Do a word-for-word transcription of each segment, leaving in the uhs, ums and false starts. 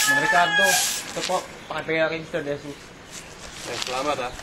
Mang Ricardo, ito po, pakipaya kay mister Jesus. Eh, salamat ha.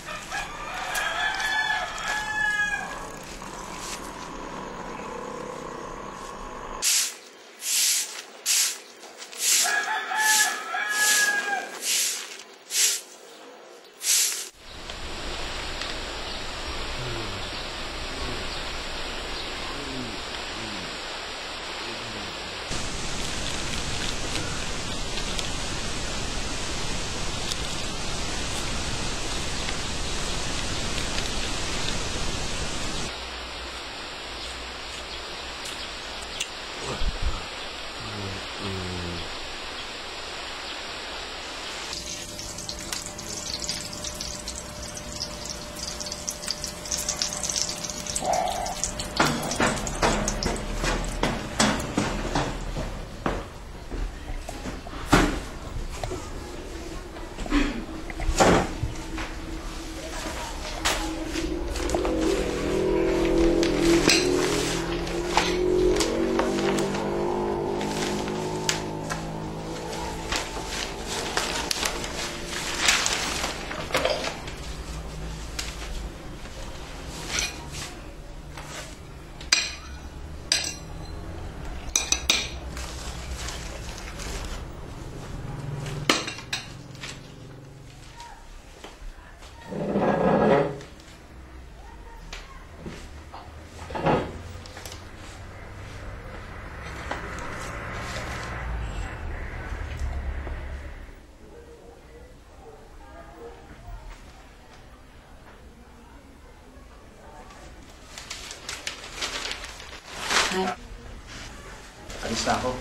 Alis na ako.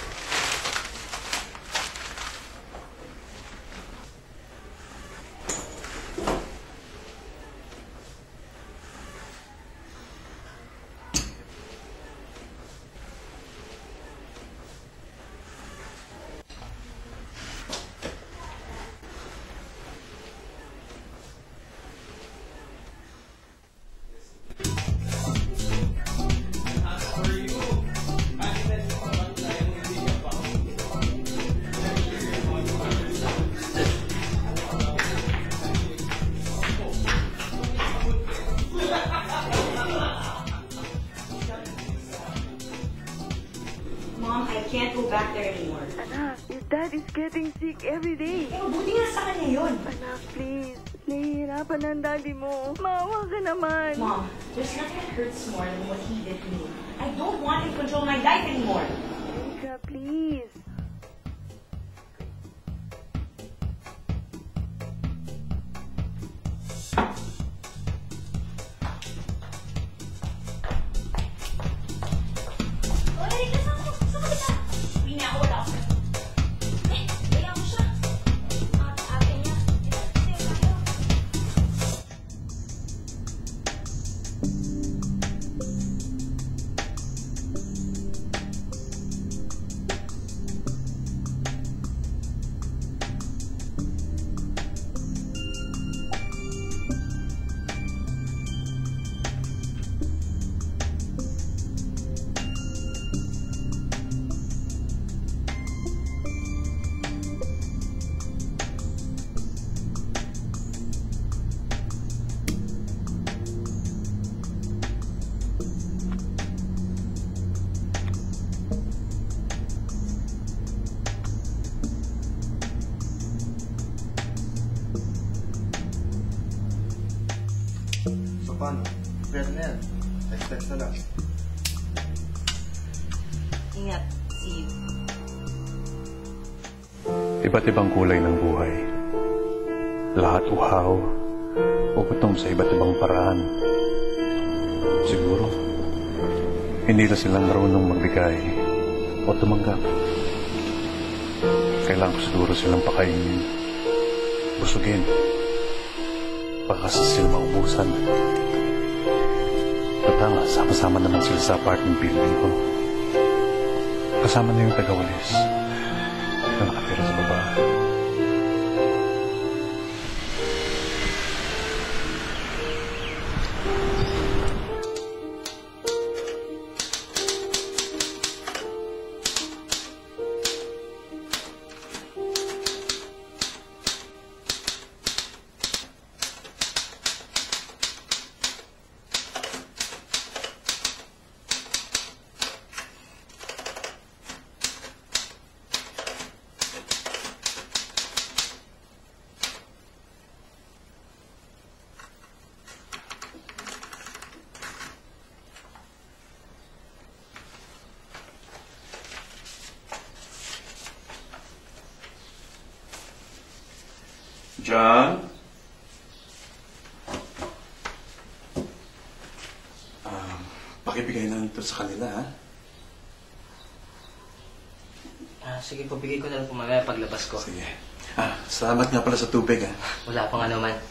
Mom, I can't go back there anymore. Anak, your dad is getting sick every day. Eh, mabuti nga sa kanya yun. Anak, please. Nahihirapan ang daddy mo. Maawa ka naman. Mom, there's nothing that hurts more than what he did to me. I don't want him to control my life anymore. Erika, please. So paano? Pwede na yan. Text-text na lang. Ingat, see you. Iba't ibang kulay ng buhay. Lahat uhaw o gutom sa iba't ibang paraan. Siguro, hindi na silang marunong magbigay o tumanggap. Kailangan ko siguro silang pakainin, busugin, pagkasa sila maubusan. Kata nga, sama-sama naman sila sa apartment building ko. Kasama na yung tagawalis na nakatira sa baba. John? Um, pakibigay na ito sa kanila, ha? Ah, sige po, bigay ko na lang po mamaya paglabas ko. Sige. Ah, salamat nga pala sa tubig, ha? Wala pang ano man.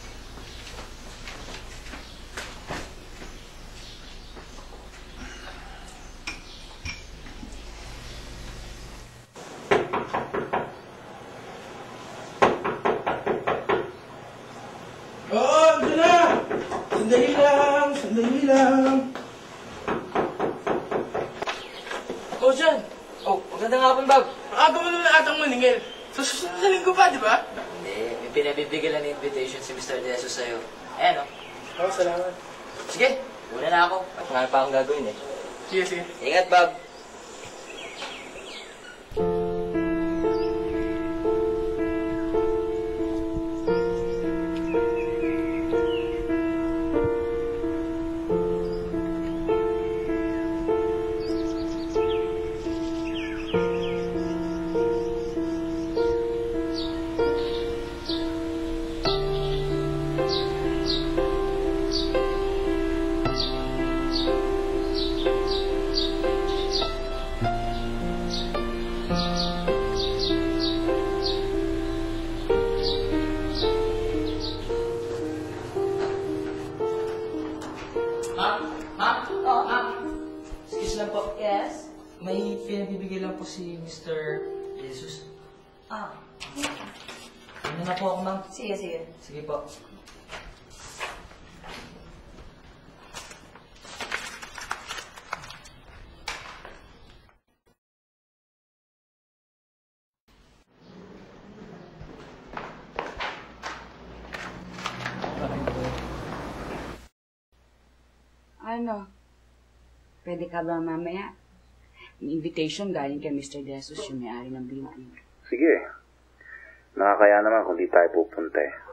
Oo, ito na! Sandali lang, sandali lang. Oh, John! Oh, magandang hapon, Bob. Aga mo naman atang maningil. So, susunod sa linggo pa, di ba? Hindi, may pinabibigyan lang ng invitation si Mister De Jesus sa'yo. Ayan, oh. Oo, oh, salamat. Sige, una na ako. At marami pa akong gagawin, eh. Sige, sige. Ingat, Bob. Excuse lang po. Yes? May pinabibigay lang po si Mister Jesus. Ah. Ano na po ako, ma'am? Sige, sige. Sige po. Ano? Pwede ka ba mamaya? May invitation galing kay Mister De Jesus, yung may-ari ng building. Sige. Nakakaya naman kung di tayo pupunta eh.